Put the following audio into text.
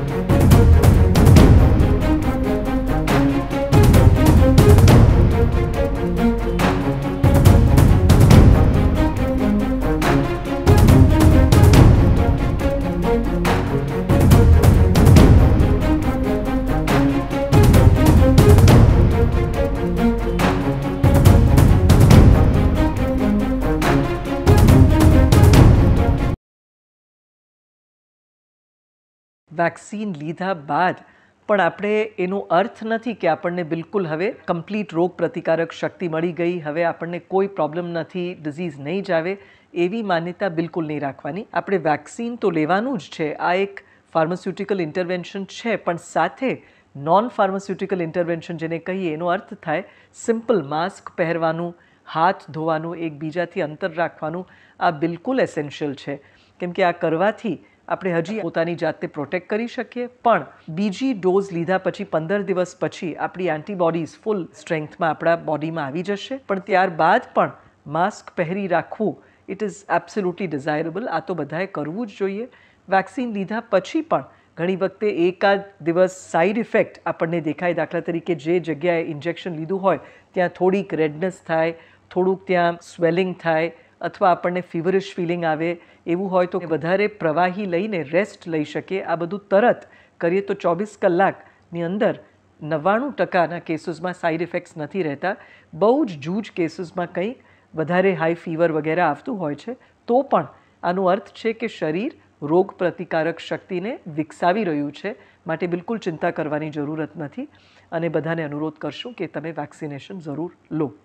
Vaccine લીધા બાદ પણ આપણે એનો અર્થ નથી કે આપણને બિલકુલ હવે કમ્પ્લીટ રોગ પ્રતિકારક શક્તિ મળી ગઈ, હવે આપણને કોઈ પ્રોબ્લેમ નથી, ડિઝીઝ નહીં જ આવે, એવી માન્યતા બિલકુલ નહીં રાખવાની. આપણે વેક્સિન તો લેવાનું જ છે, આ એક ફાર્માસ્યુટિકલ ઇન્ટરવેન્શન છે, પણ સાથે નોન ફાર્માસ્યુટિકલ ઇન્ટરવેન્શન જેને કહીએ એનો અર્થ થાય સિમ્પલ માસ્ક પહેરવાનું, હાથ ધોવાનું, એકબીજાથી અંતર રાખવાનું. આ બિલકુલ એસેન્શિયલ છે, કેમ કે આ કરવાથી આપણે હજી પોતાની જાતને પ્રોટેક્ટ કરી શકીએ, પણ બીજી ડોઝ લીધા પછી 15 દિવસ પછી આપણી એન્ટીબોડીઝ ફૂલ સ્ટ્રેન્થમાં આપણા બોડીમાં આવી જશે. પણ ત્યારબાદ પણ માસ્ક પહેરી રાખવું ઇટ ઇઝ એબ્સોલ્યુટલી ડિઝાયરેબલ. આ તો બધાએ કરવું જ જોઈએ. વેક્સિન લીધા પછી પણ ઘણી વખતે એકાદ દિવસ સાઇડ ઇફેક્ટ આપણને દેખાય. દાખલા તરીકે જે જગ્યાએ ઇન્જેક્શન લીધું હોય ત્યાં થોડીક રેડનેસ થાય, થોડુંક ત્યાં સ્વેલિંગ થાય, અથવા આપણને ફીવરિશ ફિલિંગ આવે, એવું હોય તો વધારે પ્રવાહી લઈને રેસ્ટ લઈ શકીએ. આ બધું તરત કરીએ તો 24 કલાકની અંદર 99% કેસીસમાં સાઇડ ઇફેક્ટ્સ નથી રહેતા. બહુ જ જૂજ કેસીસમાં કંઈક વધારે હાઈ ફીવર વગેરે આવતું હોય છે તો પણ આનો અર્થ છે કે શરીર રોગ પ્રતિકારક શક્તિને વિકસાવી રહ્યું છે, માટે બિલકુલ ચિંતા કરવાની જરૂરત નથી. અને બધાને અનુરોધ કરશું કે તમે વેક્સિનેશન જરૂર લો.